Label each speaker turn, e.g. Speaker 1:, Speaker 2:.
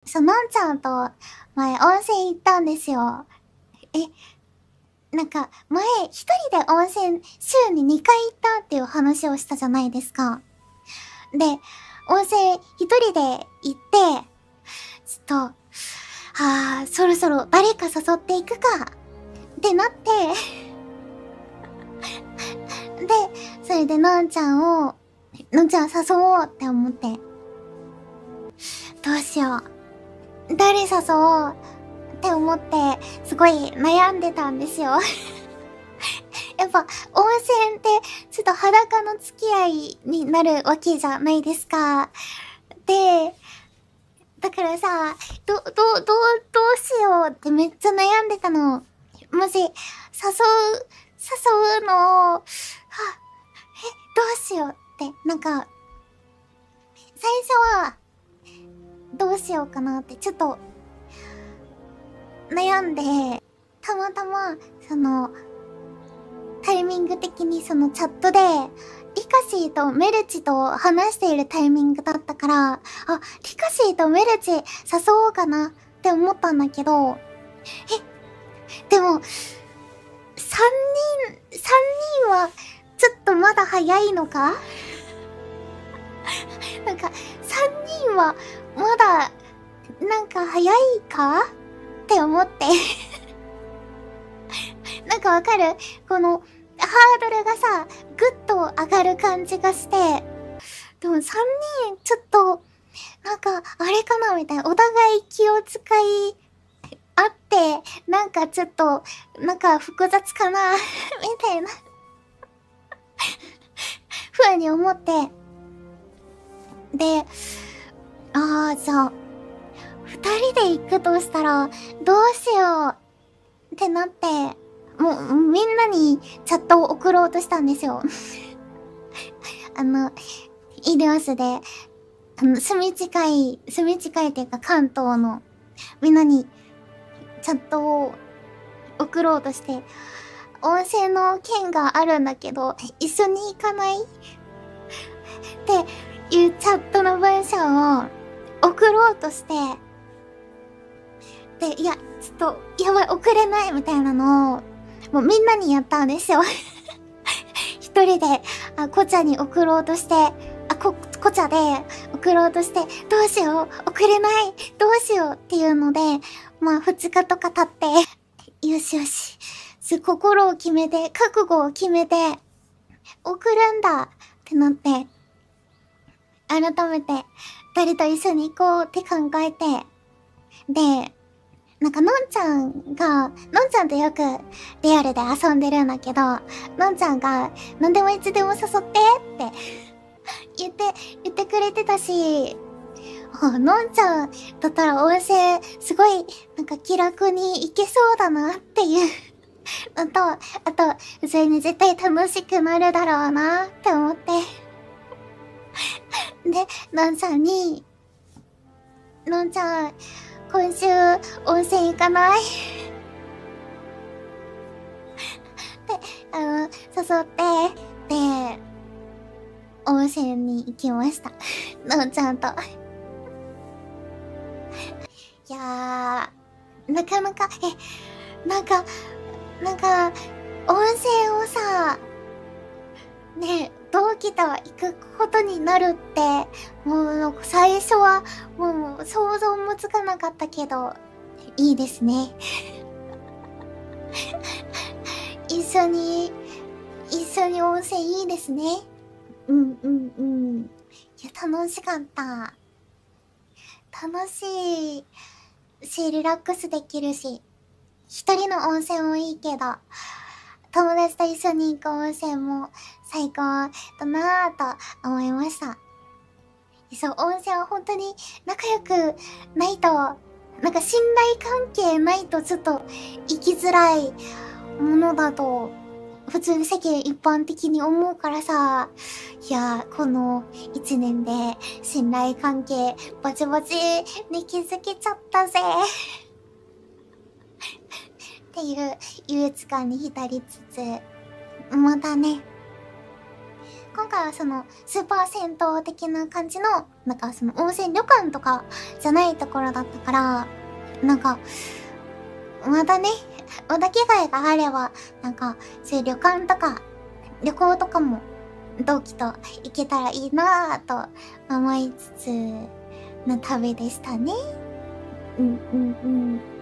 Speaker 1: のんちゃんと前温泉行ったんですよ。え、なんか前一人で温泉週に2回行ったっていう話をしたじゃないですか。で、温泉一人で行って、ちょっと、そろそろ誰か誘っていくかってなって、で、それでのんちゃん誘おうって思って、どうしよう。誰誘おうって思って、すごい悩んでたんですよ。やっぱ、温泉って、ちょっと裸の付き合いになるわけじゃないですか。で、だからさ、どうしようってめっちゃ悩んでたの。もし、誘うのを、どうしようって、最初は、どうしようかなって、ちょっと、悩んで、たまたま、タイミング的にチャットで、リカシーとメルチと話しているタイミングだったから、リカシーとメルチ誘おうかなって思ったんだけど、でも、三人は、ちょっとまだ早いのか三人は、まだ、早いかって思ってわかるこの、ハードルがさ、ぐっと上がる感じがして、でも3人、ちょっと、あれかなみたいな。お互い気を使い合って、ちょっと、複雑かなみたいなふうに思って。で、じゃあ、2人で行くとしたら、どうしようってなって、もう、みんなにチャットを送ろうとしたんですよ。イデオスで、住み近いっていうか関東のみんなにチャットを送ろうとして、温泉の件があるんだけど、一緒に行かないっていうチャットの文章を送ろうとして、で、いや、ちょっと、やばい、送れないみたいなのを、もうみんなにやったんですよ。一人で、コチャに送ろうとして、コチャで送ろうとして、どうしよう、送れない、どうしようっていうので、2日とか経って、よしよし、心を決めて、覚悟を決めて、送るんだってなって、改めて、誰と一緒に行こうって考えて、で、のんちゃんとよくリアルで遊んでるんだけど、のんちゃんが何でもいつでも誘ってって言ってくれてたし、のんちゃんだったら温泉すごい気楽に行けそうだなっていうのと、あと、普通に絶対楽しくなるだろうなって思って。で、のんちゃんに、のんちゃん、今週、温泉行かない誘って、で、温泉に行きました。のんちゃんと。いやー、なかなか、温泉をさ、ね、同期と行くことになるって、もう最初はもう想像もつかなかったけど、いいですね。一緒に温泉いいですね。いや、楽しかった。楽しいし、リラックスできるし、一人の温泉もいいけど、友達と一緒に行く温泉も最高だなぁと思いました。そう、温泉は本当に仲良くないと、信頼関係ないとちょっと生きづらいものだと、普通に世間一般的に思うからさ、いや、この一年で信頼関係バチバチに築けちゃったぜ。っていう優越感に浸りつつ、またね、 今回はその、スーパー銭湯的な感じの、なんかその温泉旅館とかじゃないところだったから、なんか、またね、また機会があれば、なんか、そういう旅館とか、旅行とかも、同期と行けたらいいなぁと思いつつの旅でしたね。うんうんうん。